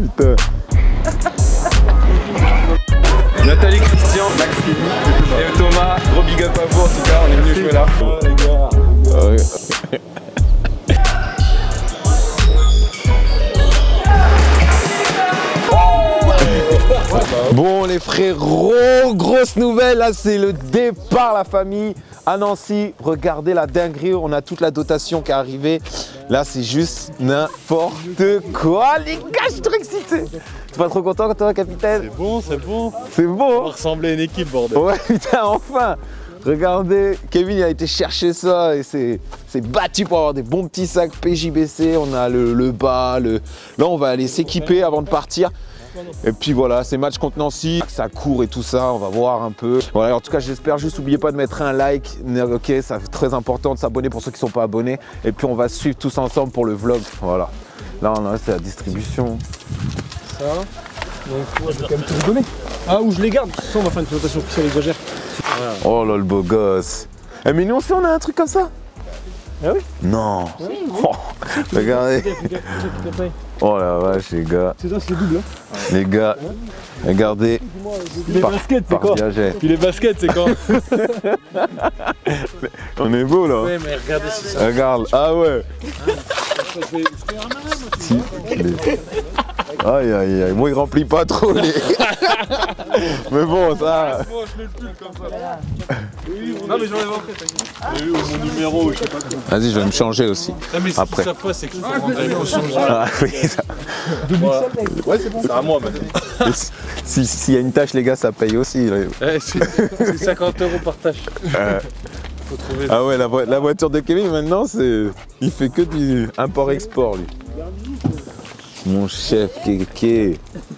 putain. Nathalie, Christian, Maxime et Thomas, gros big up à vous en tout cas, on est venus jouer là. Oh, les gars. Bon les frérots, grosse nouvelle, là c'est le départ la famille à Nancy. Regardez la dinguerie, on a toute la dotation qui est arrivée. Là c'est juste n'importe quoi les gars, je suis trop excité. T'es pas trop content toi capitaine? C'est bon, c'est bon. C'est bon. On va ressembler à une équipe bordel. Ouais putain enfin. Regardez, Kevin il a été chercher ça et s'est battu pour avoir des bons petits sacs PJBC. On a le bas, là on va aller s'équiper avant de partir. Et puis voilà, c'est match contre Nancy, ça court et tout ça, on va voir un peu. Voilà, en tout cas j'espère juste, n'oubliez pas de mettre un like, ok, c'est très important de s'abonner pour ceux qui ne sont pas abonnés. Et puis on va suivre tous ensemble pour le vlog, voilà. Là on a c'est la distribution. Ça va. Donc ouais, je vais quand même te redonner. Ah ou je les garde, de toute façon on va faire une présentation officielle exagère. Voilà. Oh là le beau gosse. Eh mais nous aussi on a un truc comme ça? Ah oui? Non. Oui, oui. Oh, regardez. Oh la vache les gars. C'est ça, c'est double. Hein. Les gars, regardez. Les baskets c'est quoi? Puis les baskets c'est quoi? On est beau là. Ouais mais regardez si ça. Regarde, ah ouais. Si, aïe aïe aïe, moi il remplit pas trop les. Mais bon ça. Moi je mets le pull comme ça. Non mais j'en ai après t'inquiète. Mon numéro, je sais pas quoi. Vas-y je vais me changer aussi. Non mais après. si ça passe c'est qu'il faut rendre la caution. Ah oui ça. Ouais c'est bon. C'est à moi maintenant. S'il y a une tâche les gars ça paye aussi. C'est 50 € par tâche. Faut trouver. Ah ouais la voiture de Kevin maintenant c'est. Il fait que du import-export lui. Mon chef Kéké.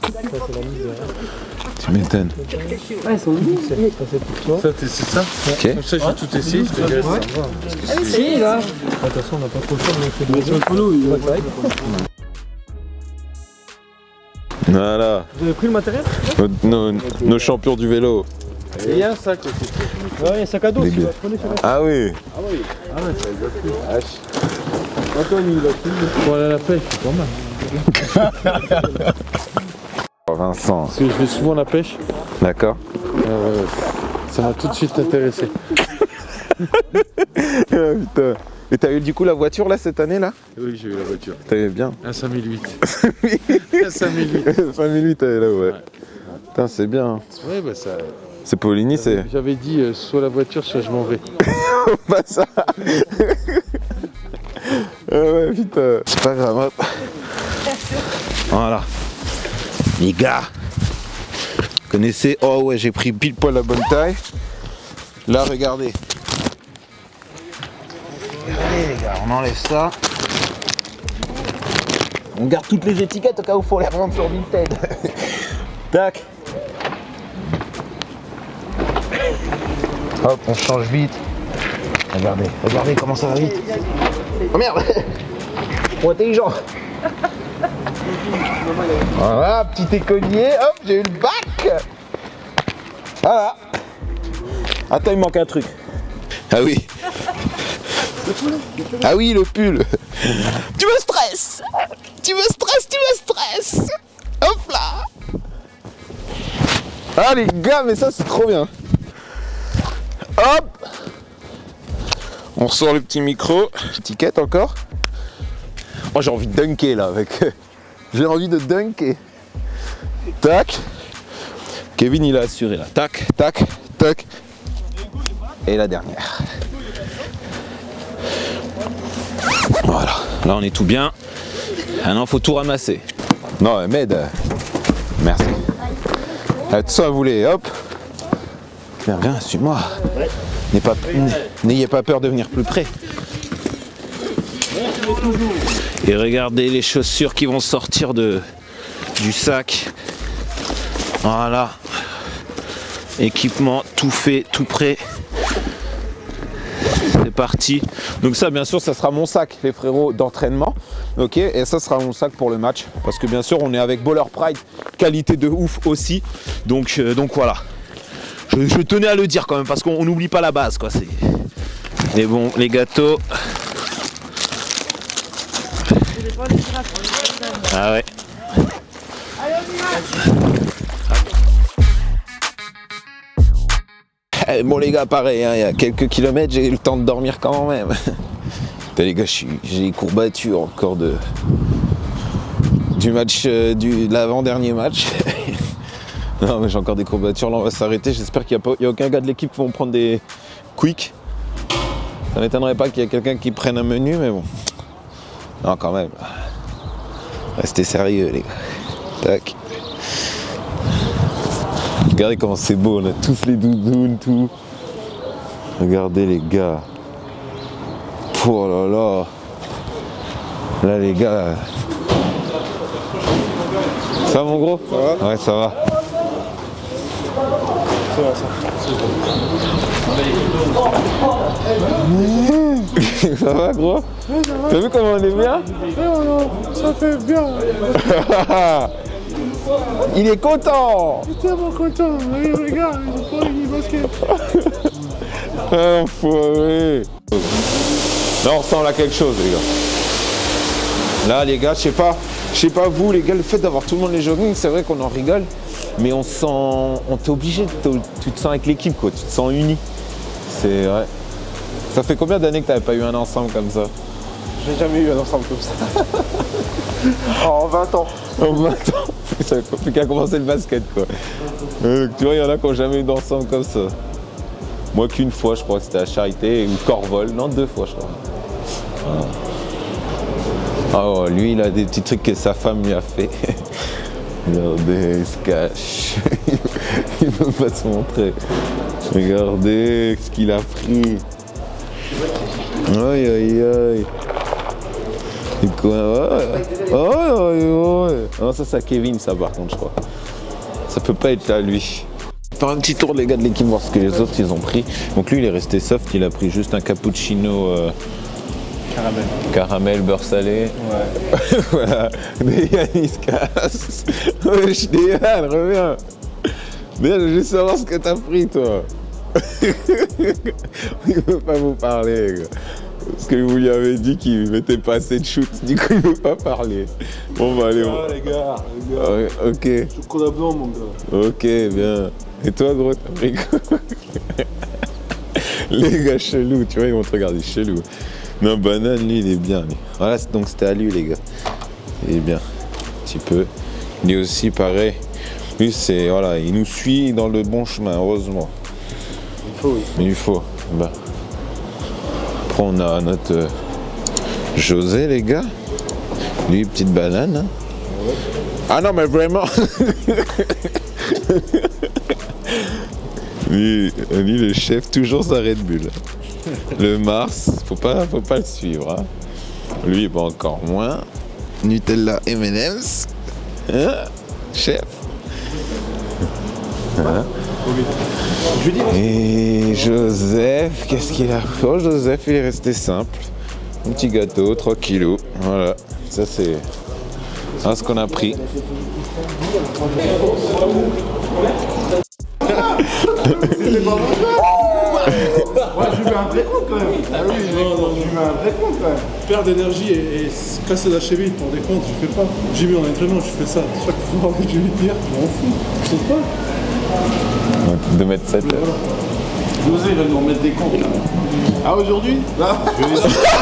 Tu m'étonnes. Ouais, ils sont nuls. Ça c'est pour toi. Ça c'est ça. Ok. Comme ça j'ai tout essayé, je te dirais ça. Si là. Attention on n'a pas trop le temps de faire des choses. Voilà. Vous avez pris le matériel? Nos champions du vélo. Et il y a un sac aussi. Ouais, il y a un sac à dos si vous prenez sur la. Ah oui. Ah oui. Ah ouais, ça va être Anthony, il a pris. Pour aller à la pêche, c'est pas mal. Vincent. Parce que je vais souvent à la pêche. D'accord. Ça m'a tout de suite intéressé. Ah, putain. Et t'as eu du coup la voiture là cette année là? Oui, j'ai eu la voiture. T'avais bien. Un 5008. Un 5008. 5008 t'avais là ouais. Putain c'est bien. Ouais bah ça. C'est Poligny c'est. J'avais dit soit la voiture soit je m'en vais. Pas ça. Ah ouais putain. C'est pas grave hop. Voilà. Les gars. Vous connaissez? Oh ouais j'ai pris pile poil la bonne taille. Là regardez. Regardez les gars, on enlève ça. On garde toutes les étiquettes au cas où il faut les rendre sur Vinted. Tac. Hop, on change vite. Regardez, regardez comment ça va vite. Oh merde. Trop intelligent. Voilà, petit écolier. Hop, j'ai eu le bac. Voilà. Attends, il manque un truc. Ah oui. Ah oui, le pull. Tu me stresses. Tu me stresses, tu me stresses. Hop là. Ah les gars, mais ça c'est trop bien. Hop. On ressort le petit micro. Étiquette encore. Oh j'ai envie de dunker là avec. J'ai envie de dunker. Tac. Kevin il a assuré là. Tac, tac, tac. Et la dernière. Voilà, là on est tout bien. Maintenant faut tout ramasser. Non, m'aide. Merci. Tout ça vous voulez, hop. Viens, viens, suis-moi. N'ayez pas peur de venir plus près. Et regardez les chaussures qui vont sortir du sac. Voilà. Équipement tout fait, tout prêt. C'est parti. Donc ça bien sûr ça sera mon sac les frérots d'entraînement. Ok, et ça sera mon sac pour le match. Parce que bien sûr on est avec Baller Pride, qualité de ouf aussi. Donc voilà. Je tenais à le dire quand même parce qu'on n'oublie pas la base quoi. Mais bon, les gâteaux. Ah ouais. Bon les gars, pareil, hein, il y a quelques kilomètres, j'ai eu le temps de dormir quand même. Putain, les gars, j'ai les courbatures encore du match, de l'avant-dernier match. Non mais j'ai encore des courbatures, là on va s'arrêter. J'espère qu'il n'y a aucun gars de l'équipe qui vont prendre des quick. Ça m'étonnerait pas qu'il y ait quelqu'un qui prenne un menu, mais bon. Non quand même. Restez sérieux les gars. Tac. Regardez comment c'est beau, on a tous les doudounes, tout. Regardez les gars. Oh là là. Là les gars. Ça va mon gros? Ça va? Ouais ça va. Ça va gros? Ouais, ça va. T'as vu comment on est bien? Ouais, ça fait bien. Il est content. Il est tellement content. Regarde, ils ont pas eu basket. Ah, enfoiré. Là on ressemble à quelque chose les gars. Là les gars, je sais pas vous les gars, le fait d'avoir tout le monde les jogging, c'est vrai qu'on en rigole, mais on t'est obligé, tu te sens avec l'équipe quoi, tu te sens uni. C'est vrai. Ça fait combien d'années que t'avais pas eu un ensemble comme ça? J'ai jamais eu un ensemble comme ça. En 20 ans. En 20 ans. Ça fait qu'à commencer le basket quoi. Tu vois, il y en a qui n'ont jamais eu d'ensemble comme ça. Moi qu'une fois, je crois que c'était à Charité ou Corvol. Non, 2 fois je crois. Oh, lui il a des petits trucs que sa femme lui a fait. Regardez, il se cache. Il ne veut pas se montrer. Regardez ce qu'il a pris. Aïe aïe aïe. C'est quoi? Ouais. Non, ça c'est à Kevin ça par contre je crois. Ça peut pas être là lui. Faire un petit tour les gars de l'équipe voir ce que les autres ils ont pris. Donc lui il est resté soft, il a pris juste un cappuccino caramel beurre salé. Ouais. Voilà. Déhan il se casse. Wesh Déhan, reviens. Déhan, je veux juste savoir ce que t'as pris toi. Il veut pas vous parler les gars. Parce que vous lui avez dit qu'il mettait pas assez de shoot, du coup il veut pas parler. Bon bah allez. Les gars. Ouais, ok. Chocolat blanc mon gars. Ok, bien. Et toi gros, t'as pris quoi? Les gars chelous, tu vois, ils vont te regarder chelou. Non, banane, lui, il est bien. Lui. Voilà, donc c'était à lui, les gars. Il est bien. Un petit peu. Lui aussi, pareil. Lui, c'est, voilà, il nous suit dans le bon chemin, heureusement. Il faut, oui. Mais il faut. Ben. Après, on a notre José, les gars. Lui, petite banane. Hein. Ouais. Ah non, mais vraiment. lui, le chef, toujours sa Red Bull. Le Mars, faut pas le suivre. Hein. Lui, bon, encore moins. Nutella M&M's. Hein, chef. Hein. Et Joseph, qu'est-ce qu'il a fait? Oh, Joseph, il est resté simple. Un petit gâteau, 3 kilos. Voilà, ça c'est ce qu'on a pris. Ouais, je lui mets un vrai compte quand même. Ah oui, je lui mets un vrai compte quand même. Perdre d'énergie et se casser la cheville, tu t'en rends compte, je fais pas. J'ai mis en entraînement, je fais ça. Chaque fois que je vais dire, je m'en fous. Je saute pas. 2,7 m. José, il va nous remettre des comptes là. Ah, aujourd'hui? Là aujourd'hui,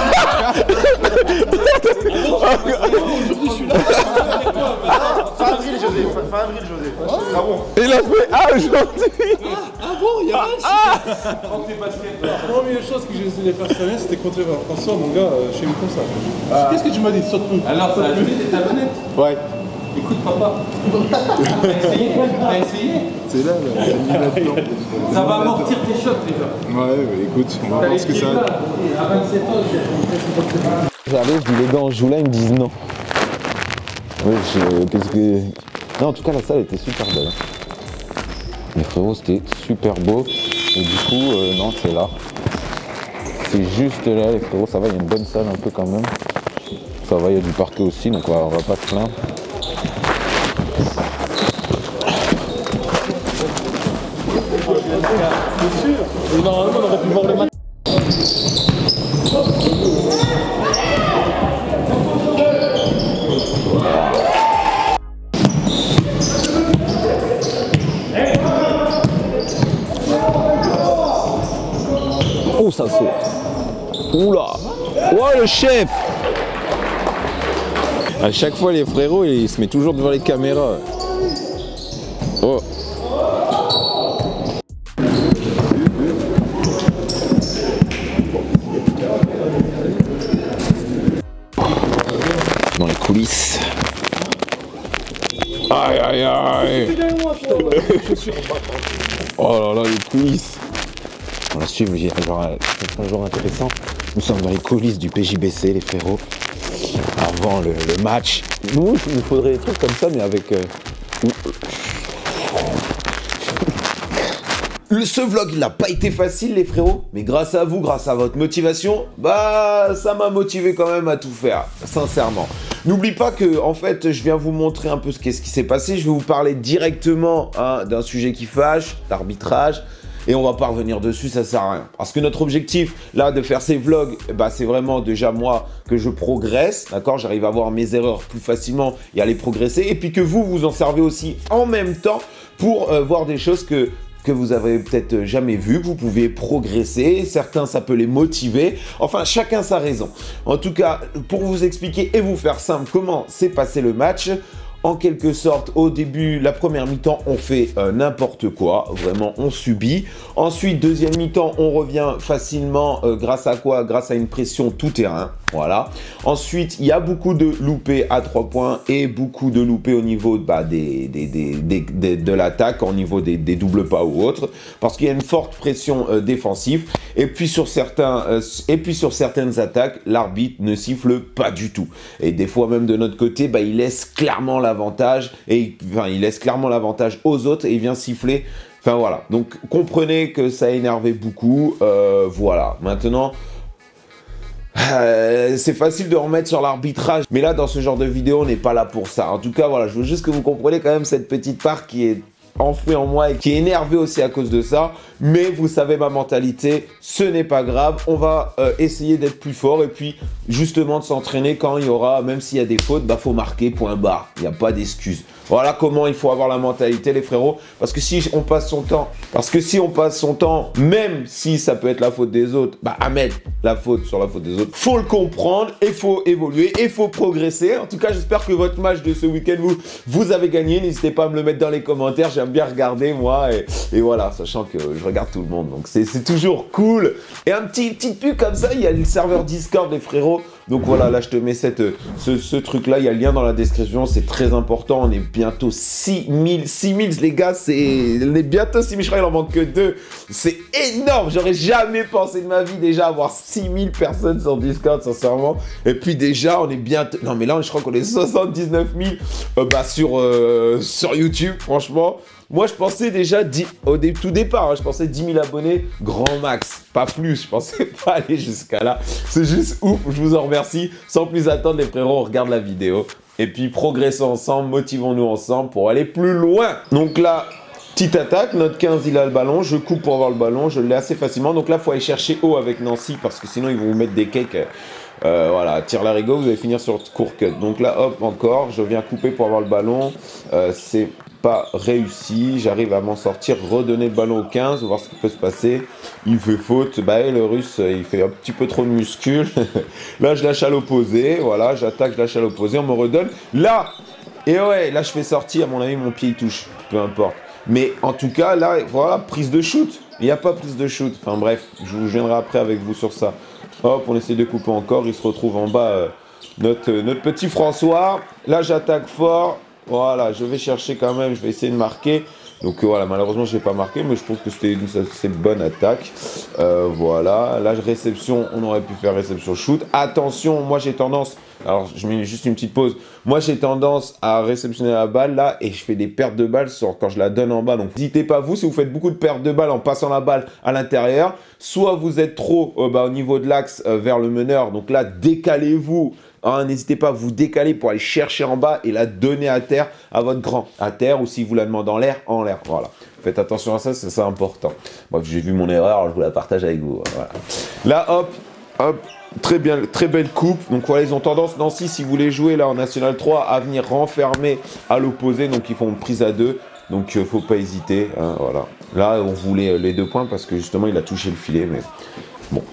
je suis là. Fin avril, José. Ah bon? Il a fait aujourd'hui. Ah bon, il y a match. La première chose que j'ai essayé de faire cette année, c'était contrer François, mon gars, chez lui comme ça. Qu'est-ce que tu m'as dit? Saute-nous. Alors, ça a levé tes tablettes? Ouais. Écoute, papa. T'as essayé? C'est là, Ça va amortir tes chocs, les gars. Ouais, écoute, on va voir ce que ça a. À 27 ans, J'arrive, je dis les gars, on joue là, ils me disent non. Oui, qu'est-ce que. Non, en tout cas, la salle était super belle. Les frérots, c'était super beau. Et du coup, non, c'est là. C'est juste là, les frérots, ça va, il y a une bonne salle un peu quand même. Ça va, il y a du parquet aussi, donc on va pas se plaindre. C'est sûr. Et normalement, on aurait pu voir le match. Oula. Oh, le chef. À chaque fois, les frérots, ils se mettent toujours devant les caméras. Oh. Dans les coulisses. Aïe aïe aïe. Oh là là, les coulisses. On la suit, mais il y a un jour intéressant. Nous sommes dans les coulisses du PJBC, les frérots. Avant le match. Nous, il nous faudrait des trucs comme ça, mais avec... Ce vlog, il n'a pas été facile, les frérots. Mais grâce à vous, grâce à votre motivation, bah, ça m'a motivé quand même à tout faire, sincèrement. N'oublie pas que, en fait, je viens vous montrer un peu ce qui s'est passé. Je vais vous parler directement d'un sujet qui fâche, l'arbitrage. Et on va pas revenir dessus, ça sert à rien. Parce que notre objectif, là, de faire ces vlogs, bah, c'est vraiment déjà moi que je progresse, d'accord? J'arrive à voir mes erreurs plus facilement et à les progresser. Et puis que vous, vous en servez aussi en même temps pour voir des choses que vous avez peut-être jamais vues, que vous pouvez progresser. Certains, ça peut les motiver. Enfin, chacun sa raison. En tout cas, pour vous expliquer et vous faire simple comment s'est passé le match, en quelque sorte, au début, la première mi-temps, on fait n'importe quoi. Vraiment, on subit. Ensuite, deuxième mi-temps, on revient facilement. Grâce à quoi? Grâce à une pression tout-terrain. Voilà. Ensuite, il y a beaucoup de loupés à 3 points et beaucoup de loupés au niveau bah, de l'attaque, au niveau des doubles pas ou autres. Parce qu'il y a une forte pression défensive. Et puis, sur certaines attaques, l'arbitre ne siffle pas du tout. Et des fois, même de notre côté, bah, il laisse clairement l'avantage. Et enfin, il laisse clairement l'avantage aux autres et il vient siffler. Enfin, voilà. Donc, comprenez que ça a énervé beaucoup. Voilà. Maintenant... c'est facile de remettre sur l'arbitrage, mais là dans ce genre de vidéo on n'est pas là pour ça. En tout cas voilà, je veux juste que vous compreniez quand même cette petite part qui est enfouie en moi et qui est énervée aussi à cause de ça. Mais vous savez ma mentalité, ce n'est pas grave, on va essayer d'être plus fort et puis justement de s'entraîner quand il y aura, même s'il y a des fautes, bah faut marquer, point barre, il n'y a pas d'excuses. Voilà comment il faut avoir la mentalité les frérots, parce que si on passe son temps, même si ça peut être la faute des autres, bah à mettre la faute sur la faute des autres, faut le comprendre et faut évoluer et faut progresser. En tout cas j'espère que votre match de ce week-end vous avez gagné, n'hésitez pas à me le mettre dans les commentaires, j'aime bien regarder moi et voilà, sachant que je regarde tout le monde, donc c'est toujours cool. Et un petit pub comme ça, il y a le serveur Discord les frérots. Donc voilà, là je te mets ce truc là, il y a le lien dans la description, c'est très important. On est bientôt 6000 les gars, on est bientôt 6000, je crois qu'il en manque que 2. C'est énorme, j'aurais jamais pensé de ma vie déjà avoir 6000 personnes sur Discord sincèrement. Et puis déjà on est bientôt, non mais là je crois qu'on est 79 000 bah, sur YouTube franchement. Moi, je pensais déjà, au tout départ, hein, je pensais 10 000 abonnés, grand max, pas plus. Je pensais pas aller jusqu'à là. C'est juste ouf, je vous en remercie. Sans plus attendre, les frérots, on regarde la vidéo. Et puis, progressons ensemble, motivons-nous ensemble pour aller plus loin. Donc là, petite attaque, notre 15, il a le ballon. Je coupe pour avoir le ballon, je l'ai assez facilement. Donc là, il faut aller chercher haut avec Nancy parce que sinon, ils vont vous mettre des cakes. Voilà, tire l'arigot, vous allez finir sur court cut. Donc là, hop, encore, je viens couper pour avoir le ballon. C'est pas réussi, j'arrive à m'en sortir, redonner le ballon au 15, voir ce qui peut se passer. Il fait faute, bah et le russe, il fait un petit peu trop de muscles. Là, je lâche à l'opposé, voilà, j'attaque, je lâche à l'opposé, on me redonne. Là, et ouais, là, je fais sortir, à mon avis, mon pied, il touche, peu importe. Mais en tout cas, là, voilà, prise de shoot. Il n'y a pas prise de shoot. Enfin bref, je vous viendrai après avec vous sur ça. Hop, on essaie de couper encore, il se retrouve en bas, notre petit François. Là, j'attaque fort. Voilà, je vais chercher quand même, je vais essayer de marquer. Donc voilà, malheureusement, je n'ai pas marqué, mais je trouve que c'était une assez bonne attaque. Voilà, là, réception, on aurait pu faire réception shoot. Attention, moi, j'ai tendance, alors je mets juste une petite pause. Moi, j'ai tendance à réceptionner la balle là et je fais des pertes de balles quand je la donne en bas. Donc, n'hésitez pas, vous, si vous faites beaucoup de pertes de balles en passant la balle à l'intérieur, soit vous êtes trop au niveau de l'axe vers le meneur. Donc là, décalez-vous. Hein, n'hésitez pas à vous décaler pour aller chercher en bas et la donner à terre à votre grand. À terre ou si vous la demandez en l'air, en l'air. Voilà. Faites attention à ça, c'est ça important. Bref, j'ai vu mon erreur, alors je vous la partage avec vous. Voilà. Là, hop, hop. Très bien, très belle coupe. Donc voilà, ils ont tendance, Nancy, si vous voulez jouer là en National 3, à venir renfermer à l'opposé. Donc ils font une prise à 2. Donc faut pas hésiter. Hein, voilà. Là, on voulait les 2 points parce que justement, il a touché le filet. Mais bon.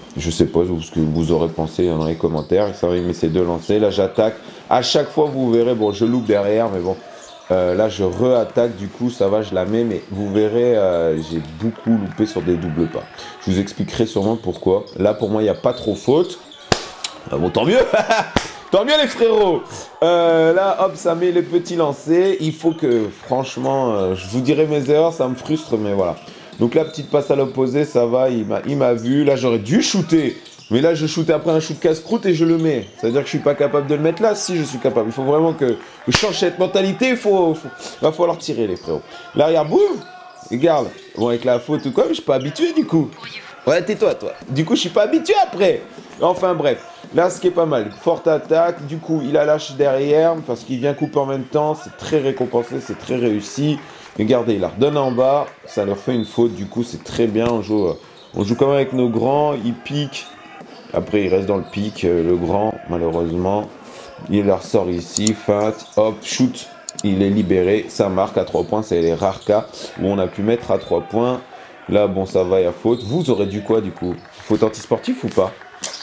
Je sais pas ce que vous aurez pensé dans les commentaires. Ça va, il met ses 2 lancers. Là, j'attaque. À chaque fois, vous verrez, bon, je loupe derrière, mais bon. Là, je re-attaque, du coup, ça va, je la mets, mais vous verrez, j'ai beaucoup loupé sur des doubles pas. Je vous expliquerai sûrement pourquoi. Là, pour moi, il n'y a pas trop faute. Ah bon, tant mieux. Tant mieux, les frérots. Là, hop, ça met les petits lancers. Il faut que, franchement, je vous dirai mes erreurs, ça me frustre, mais voilà. Donc, la petite passe à l'opposé, ça va, il m'a vu. Là, j'aurais dû shooter. Mais là, je shoote après un shoot casse-croûte et je le mets. C'est-à-dire que je suis pas capable de le mettre là. Si, je suis capable. Il faut vraiment que je change cette mentalité. Va falloir tirer, les frérots. Là, regarde, boum. Regarde. Bon, avec la faute ou quoi, mais je suis pas habitué du coup. Ouais, tais-toi, toi. Du coup, je suis pas habitué après. Enfin, bref. Là, ce qui est pas mal. Forte attaque. Du coup, il a lâché derrière parce qu'il vient couper en même temps. C'est très récompensé. C'est très réussi. Regardez, il la redonne en bas. Ça leur fait une faute. Du coup, c'est très bien. On joue quand même avec nos grands. Ils piquent. Après, il reste dans le pic, le grand, malheureusement. Il la ressort ici, feinte, hop, shoot. Il est libéré, ça marque à 3 points. C'est les rares cas où on a pu mettre à 3 points. Là, bon, ça va, il y a faute. Vous aurez dû quoi, du coup? Faute anti-sportif ou pas?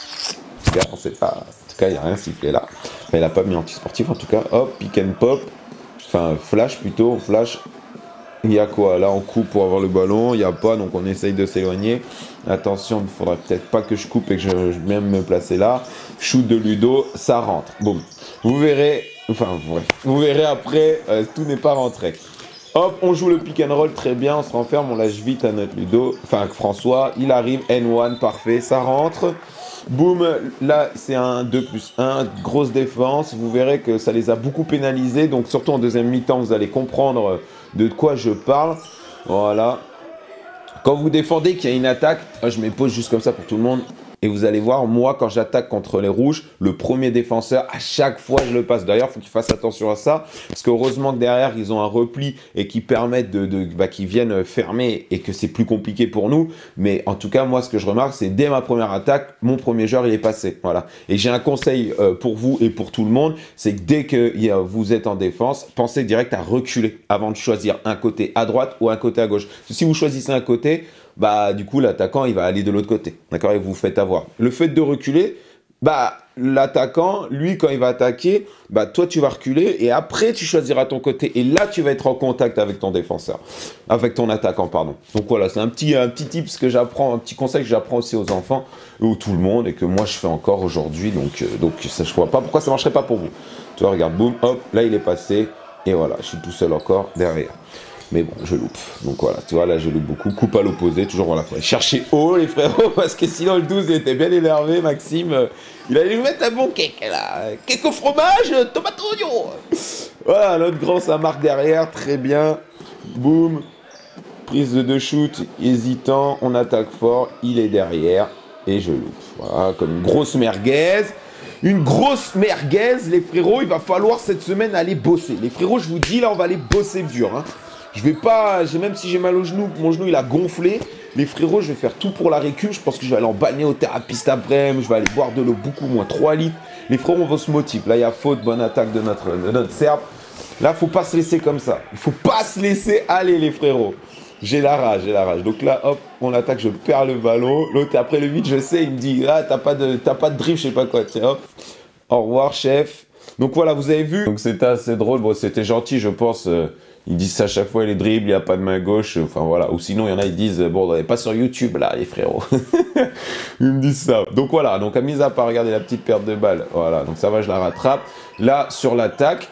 On sait pas. En tout cas, il n'y a rien sifflé là. Enfin, il n'a pas mis anti-sportif, en tout cas. Hop, pick and pop. Enfin, flash plutôt, flash. Il y a quoi? Là, on coupe pour avoir le ballon. Il n'y a pas, donc on essaye de s'éloigner. Attention, il ne faudrait peut-être pas que je coupe et que je vienne me placer là. Shoot de Ludo, ça rentre. Boum. Vous verrez, enfin, bref. Vous verrez après, tout n'est pas rentré. Hop, on joue le pick and roll très bien. On se renferme, on lâche vite à notre Ludo. Enfin, François, il arrive. N1, parfait, ça rentre. Boum, là c'est un 2+1, grosse défense, vous verrez que ça les a beaucoup pénalisés, donc surtout en deuxième mi-temps vous allez comprendre de quoi je parle. Voilà. Quand vous défendez qu'il y a une attaque, je me pose juste comme ça pour tout le monde. Et vous allez voir, moi, quand j'attaque contre les rouges, le premier défenseur, à chaque fois, je le passe. D'ailleurs, il faut qu'ils fassent attention à ça. Parce qu'heureusement que derrière, ils ont un repli et qui permettent qu'ils viennent fermer et que c'est plus compliqué pour nous. Mais en tout cas, moi, ce que je remarque, c'est dès ma première attaque, mon premier joueur, il est passé. Voilà. Et j'ai un conseil pour vous et pour tout le monde, c'est que dès que vous êtes en défense, pensez direct à reculer avant de choisir un côté à droite ou un côté à gauche. Si vous choisissez un côté, bah du coup l'attaquant il va aller de l'autre côté, d'accord, et vous vous faites avoir. Le fait de reculer, bah l'attaquant, lui quand il va attaquer, bah toi tu vas reculer et après tu choisiras ton côté et là tu vas être en contact avec ton défenseur, avec ton attaquant pardon. Donc voilà, c'est un petit tips que j'apprends, un petit conseil que j'apprends aussi aux enfants ou tout le monde et que moi je fais encore aujourd'hui, donc ça je vois pas pourquoi ça marcherait pas pour vous. Tu vois, regarde, boum, hop, là il est passé et voilà, je suis tout seul encore derrière. Mais bon, je loupe. Donc voilà, tu vois, là, je loupe beaucoup. Coupe à l'opposé, toujours, voilà, il faut chercher haut, les frérots, parce que sinon, le 12, il était bien énervé, Maxime. Il allait nous mettre un bon cake, là. Cake au fromage, tomate oignon. Voilà, notre grand, ça marque derrière, très bien. Boum. Prise de 2 shoots, hésitant, on attaque fort, il est derrière, et je loupe. Voilà, comme une grosse merguez. Une grosse merguez, les frérots, il va falloir cette semaine aller bosser. Les frérots, je vous dis, là, on va aller bosser dur, hein. Je vais pas, même si j'ai mal au genou, mon genou il a gonflé, les frérots, je vais faire tout pour la récup. Je pense que je vais aller en balnéothérapiste après, je vais aller boire de l'eau beaucoup moins, 3 litres. Les frérots, on va se motiver. Là, il y a faute, bonne attaque de notre Serbe. Là, faut pas se laisser comme ça. Il faut pas se laisser aller, les frérots. J'ai la rage, j'ai la rage. Donc là, hop, on attaque, je perds le ballon. L'autre, après le 8, je sais, il me dit, ah, t'as pas de drift, je sais pas quoi. Tiens, hop. Au revoir, chef. Donc voilà, vous avez vu. Donc c'était assez drôle. Bon, c'était gentil, je pense. Ils disent ça à chaque fois, les dribbles, il n'y a pas de main gauche. Enfin voilà. Ou sinon, il y en a, ils disent, bon, on n'est pas sur YouTube là, les frérots. Ils me disent ça. Donc voilà. Donc, à mise à part regarder la petite perte de balle. Voilà. Donc ça va, je la rattrape. Là, sur l'attaque.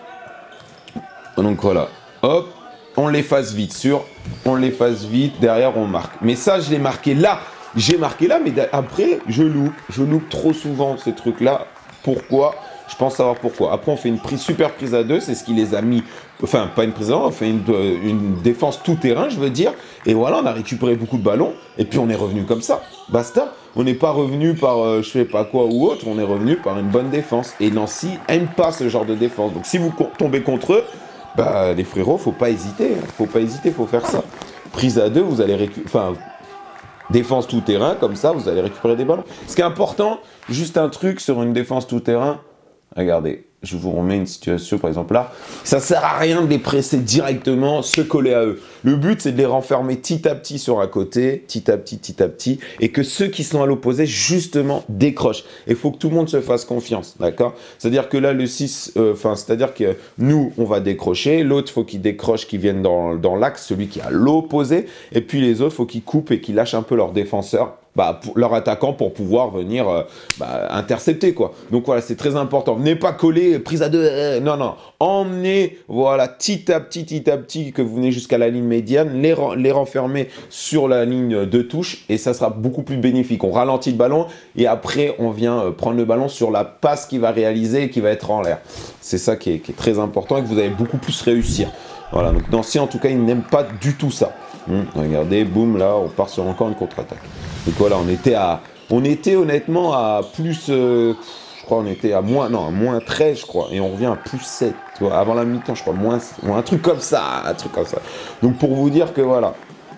Donc voilà. Hop. On l'efface vite, on l'efface vite, derrière on marque. Mais ça, je l'ai marqué là, j'ai marqué là, mais après, je loupe trop souvent ces trucs-là. Pourquoi? Je pense savoir pourquoi. Après, on fait une super prise à 2, c'est ce qui les a mis, enfin, pas une prise à 1, on fait une défense tout-terrain, je veux dire. Et voilà, on a récupéré beaucoup de ballons, et puis on est revenu comme ça, basta. On n'est pas revenu par je sais pas quoi ou autre, on est revenu par une bonne défense. Et Nancy aime pas ce genre de défense. Donc si vous tombez contre eux, bah, les frérots, faut pas hésiter, faut faire ça. Prise à 2, vous allez récupérer, défense tout terrain, comme ça, vous allez récupérer des ballons. Ce qui est important, juste un truc sur une défense tout terrain, regardez, je vous remets une situation, par exemple là, ça sert à rien de les presser directement, se coller à eux. Le but, c'est de les renfermer petit à petit sur un côté, petit à petit, et que ceux qui sont à l'opposé, justement, décrochent. Il faut que tout le monde se fasse confiance, d'accord? C'est-à-dire que là, le 6, c'est-à-dire que nous, on va décrocher, l'autre, il faut qu'il décroche, qu'il vienne dans l'axe, celui qui est à l'opposé, et puis les autres, il faut qu'ils coupent et qu'ils lâchent un peu leurs défenseurs, leur attaquant pour pouvoir venir intercepter, quoi. Donc voilà, c'est très important. Venez pas coller, prise à deux, non. Emmenez, voilà, petit à petit, que vous venez jusqu'à la ligne médiane, les renfermer sur la ligne de touche, et ça sera beaucoup plus bénéfique. On ralentit le ballon, et après, on vient prendre le ballon sur la passe qu'il va réaliser et qui va être en l'air. C'est ça qui est très important et que vous allez beaucoup plus réussir. Voilà, donc Nancy, en tout cas, il n'aime pas du tout ça. Regardez, boum, là, on part sur encore une contre-attaque. Donc voilà, on était honnêtement à plus, je crois, on était à moins 13, je crois, et on revient à plus 7, tu vois, avant la mi-temps, je crois, un truc comme ça. Donc pour vous dire que voilà,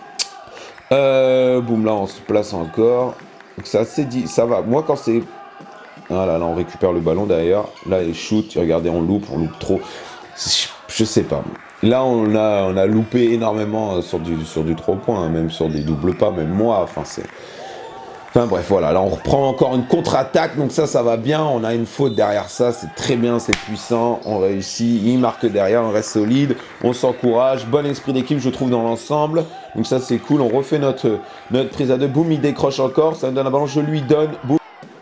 boum, là, on se place encore. Donc ça, c'est dit, ça va. Moi, quand c'est, voilà, là, on récupère le ballon d'ailleurs. Là, les shoots, regardez, on loupe trop. Je sais pas. Là, on a loupé énormément sur du 3 points, hein, même sur des doubles pas, même moi. Enfin bref, voilà. Là, on reprend encore une contre-attaque, donc ça va bien. On a une faute derrière ça, c'est très bien, c'est puissant. On réussit, il marque derrière, on reste solide, on s'encourage. Bon esprit d'équipe, je trouve, dans l'ensemble. Donc ça, c'est cool. On refait notre prise à deux. Boum, il décroche encore. Ça me donne un ballon, je lui donne. Boum.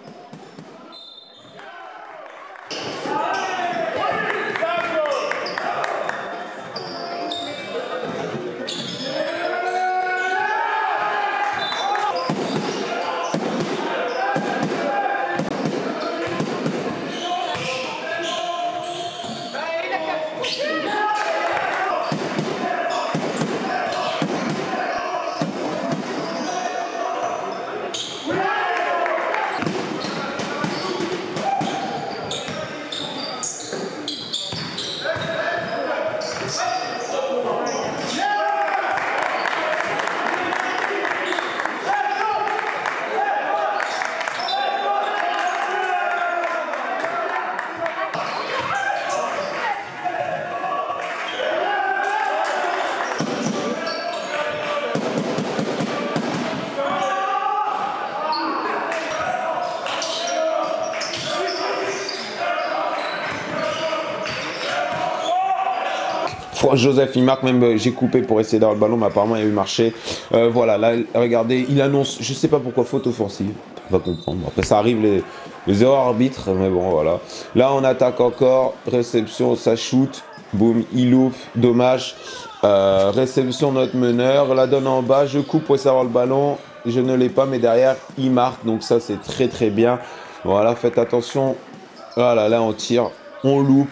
Joseph, il marque, même j'ai coupé pour essayer d'avoir le ballon, mais apparemment il a eu marché. Voilà, là, regardez, il annonce, je sais pas pourquoi, faute offensive. On va comprendre. Après, ça arrive les erreurs arbitres, mais bon, voilà. Là, on attaque encore, réception, ça shoot, boum, il loupe, dommage. Réception, notre meneur, la donne en bas, je coupe pour essayer d'avoir le ballon. Je ne l'ai pas, mais derrière, il marque, donc ça, c'est très bien. Voilà, faites attention. Voilà, là, on tire, on loupe.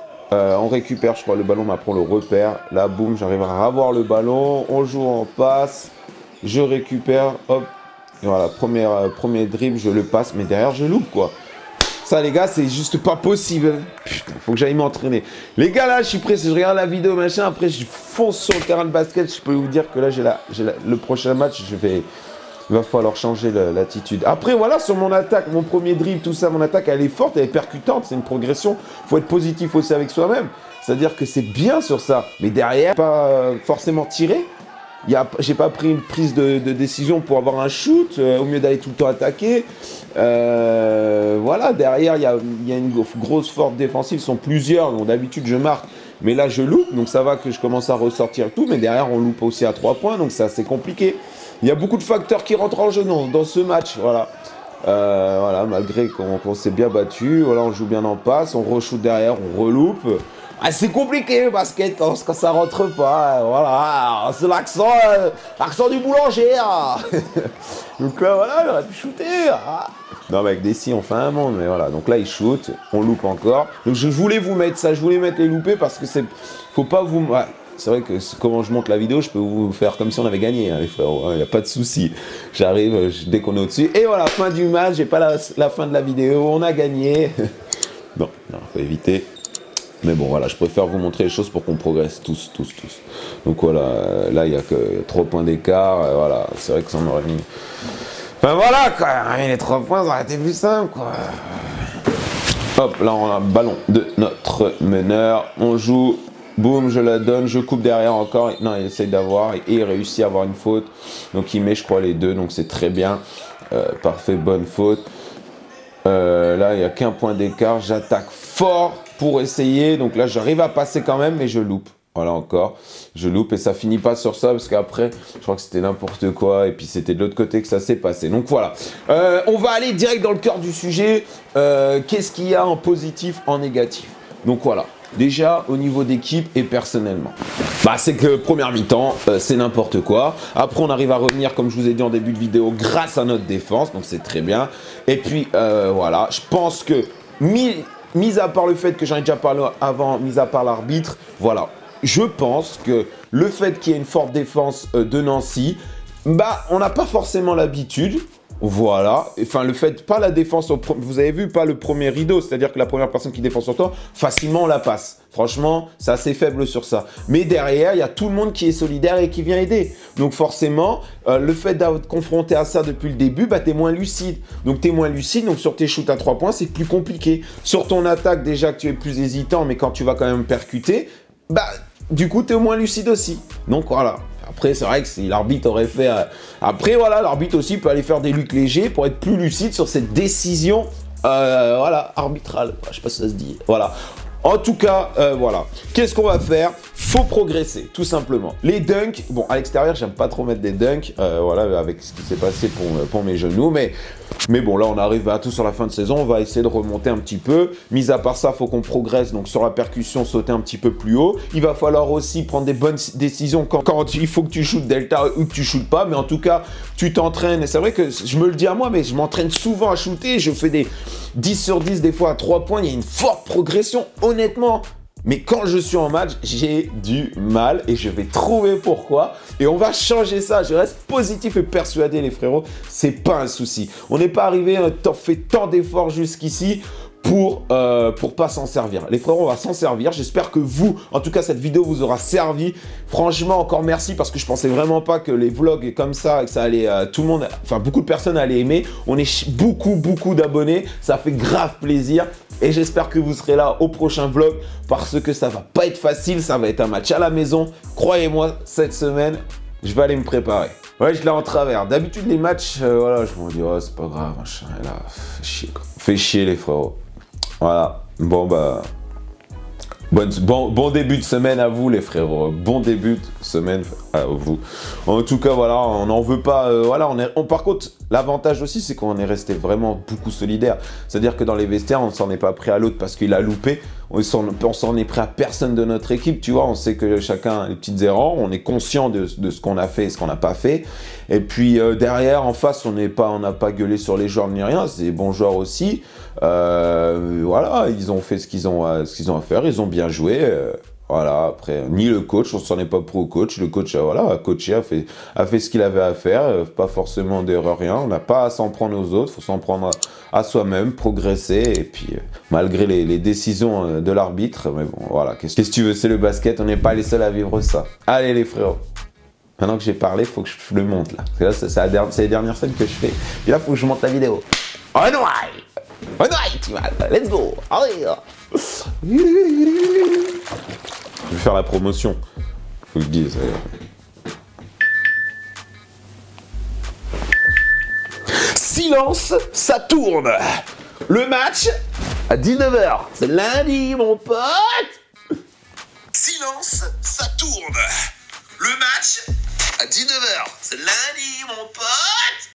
On récupère, je crois, le ballon m'apprend le repère. Là, boum, j'arrive à avoir le ballon. On joue en passe. Je récupère. Hop. Et voilà, premier dribble, je le passe. Mais derrière, je loupe, quoi. Ça, les gars, c'est juste pas possible. Putain, faut que j'aille m'entraîner. Les gars, là, je suis prêt. Si je regarde la vidéo, machin, après, je fonce sur le terrain de basket. Je peux vous dire que là, le prochain match, il va falloir changer l'attitude. Après, voilà, sur mon attaque, mon premier dribble, tout ça, mon attaque, elle est forte, elle est percutante, c'est une progression. Il faut être positif aussi avec soi-même. C'est-à-dire que c'est bien sur ça. Mais derrière, pas forcément tiré. J'ai pas pris une prise de décision pour avoir un shoot, au mieux d'aller tout le temps attaquer. Voilà, derrière, il y a une grosse force défensive, ils sont plusieurs, donc d'habitude, je marque. Mais là, je loupe, donc ça va que je commence à ressortir tout. Mais derrière, on loupe aussi à 3 points, donc c'est assez compliqué. Il y a beaucoup de facteurs qui rentrent en jeu dans ce match, voilà. Voilà, malgré qu'on s'est bien battu, voilà, on joue bien en passe, on re-shoot derrière, on reloupe. Ah, c'est compliqué le basket quand ça rentre pas, voilà, c'est l'accent du boulanger. Hein. Donc là, voilà, j'aurais pu shooter. Hein. Non, mais avec des si, on fait un monde, mais voilà. Donc là, il shoot, on loupe encore. Donc je voulais vous mettre ça, je voulais mettre les loupés parce que faut pas vous... Ouais. C'est vrai que comment je monte la vidéo, je peux vous faire comme si on avait gagné, hein, les frérots, il n'y a pas de souci. J'arrive dès qu'on est au-dessus. Et voilà, fin du match, j'ai pas la fin de la vidéo, on a gagné. Non, faut éviter. Mais bon, voilà, je préfère vous montrer les choses pour qu'on progresse tous. Donc voilà, là, il n'y a que 3 points d'écart, voilà, c'est vrai que ça en aurait mis... Enfin voilà, quoi, les 3 points, ça aurait été plus simple, quoi. Hop, là on a un ballon de notre meneur. On joue, boum, je la donne, je coupe derrière encore. Non, il essaye d'avoir et il réussit à avoir une faute. Donc il met, je crois, les deux, donc c'est très bien. Parfait, bonne faute. Là, il n'y a qu'un point d'écart. J'attaque fort pour essayer. Donc là, j'arrive à passer quand même, mais je loupe. Voilà encore, je loupe et ça finit pas sur ça parce qu'après, je crois que c'était n'importe quoi et puis c'était de l'autre côté que ça s'est passé. Donc voilà, on va aller direct dans le cœur du sujet. Qu'est-ce qu'il y a en positif, en négatif? Donc voilà, déjà au niveau d'équipe et personnellement. Bah c'est que première mi-temps, c'est n'importe quoi. Après on arrive à revenir comme je vous ai dit en début de vidéo grâce à notre défense, donc c'est très bien. Et puis voilà, je pense que mis à part le fait que j'en ai déjà parlé avant, mis à part l'arbitre, voilà. Je pense que le fait qu'il y ait une forte défense de Nancy, bah, on n'a pas forcément l'habitude. Voilà. Enfin, le fait, pas la défense, vous avez vu, pas le premier rideau, c'est-à-dire que la première personne qui défend sur toi, facilement on la passe. Franchement, c'est assez faible sur ça. Mais derrière, il y a tout le monde qui est solidaire et qui vient aider. Donc forcément, le fait d'être confronté à ça depuis le début, bah, tu es moins lucide. Donc tu es moins lucide, donc sur tes shoots à 3 points, c'est plus compliqué. Sur ton attaque, déjà que tu es plus hésitant, mais quand tu vas quand même percuter, bah... Du coup, tu es au moins lucide aussi. Donc voilà. Après, c'est vrai que si l'arbitre aurait fait... Après, voilà, l'arbitre aussi peut aller faire des luttes légers pour être plus lucide sur cette décision voilà, arbitrale. Je sais pas si ça se dit. Voilà. En tout cas, voilà. Qu'est-ce qu'on va faire? Faut progresser, tout simplement. Les dunks, bon, à l'extérieur, j'aime pas trop mettre des dunks, voilà, avec ce qui s'est passé pour mes genoux, mais bon, là, on arrive à tout sur la fin de saison, on va essayer de remonter un petit peu. Mis à part ça, faut qu'on progresse, donc sur la percussion, sauter un petit peu plus haut. Il va falloir aussi prendre des bonnes décisions quand il faut que tu shootes delta ou que tu shootes pas, mais en tout cas, tu t'entraînes. Et c'est vrai que je me le dis à moi, mais je m'entraîne souvent à shooter, je fais des 10 sur 10, des fois à 3 points, il y a une forte progression, honnêtement. Mais quand je suis en match, j'ai du mal et je vais trouver pourquoi. Et on va changer ça. Je reste positif et persuadé, les frérots. C'est pas un souci. On n'est pas arrivé à fait tant d'efforts jusqu'ici pour pas s'en servir. Les frérots, on va s'en servir. J'espère que vous, en tout cas, cette vidéo vous aura servi. Franchement, encore merci parce que je pensais vraiment pas que les vlogs comme ça, que ça allait, tout le monde, enfin beaucoup de personnes allaient aimer. On est beaucoup d'abonnés. Ça fait grave plaisir. Et j'espère que vous serez là au prochain vlog parce que ça va pas être facile. Ça va être un match à la maison. Croyez-moi, cette semaine, je vais aller me préparer. Ouais, je l'ai en travers. D'habitude, les matchs, voilà, je me dis, oh, c'est pas grave, machin. Et là, fait chier, quoi. Fait chier, les frérots. Voilà. Bon, bah... Bon début de semaine à vous, les frérots. Bon début de semaine à vous. En tout cas, voilà, on n'en veut pas. Voilà, par contre, l'avantage aussi, c'est qu'on est resté vraiment beaucoup solidaires. C'est-à-dire que dans les vestiaires, on ne s'en est pas pris à l'autre parce qu'il a loupé. On s'en est pris à personne de notre équipe, tu vois. On sait que chacun a les petites erreurs. On est conscient de ce qu'on a fait et ce qu'on n'a pas fait. Et puis derrière, en face, on n'a pas gueulé sur les joueurs ni rien. C'est des bons joueurs aussi. Voilà, ils ont fait ce qu'ils ont à faire. Ils ont bien joué. Voilà, après, ni le coach, on s'en est pas pris au coach. Le coach, voilà, a coaché, a fait ce qu'il avait à faire. Pas forcément d'erreur, rien. On n'a pas à s'en prendre aux autres. Il faut s'en prendre à soi-même, progresser. Et puis, malgré les décisions de l'arbitre, mais bon, voilà. Qu'est-ce que tu veux? C'est le basket. On n'est pas les seuls à vivre ça. Allez, les frérots. Maintenant que j'ai parlé, il faut que je le monte, là. Parce que là, c'est les dernières scènes que je fais. Et là, il faut que je monte la vidéo. On let's go. Allez. Je vais faire la promotion. Faut que je dise. Silence, ça tourne. Le match à 19h. C'est lundi, mon pote. Silence, ça tourne. Le match à 19h. C'est lundi, mon pote.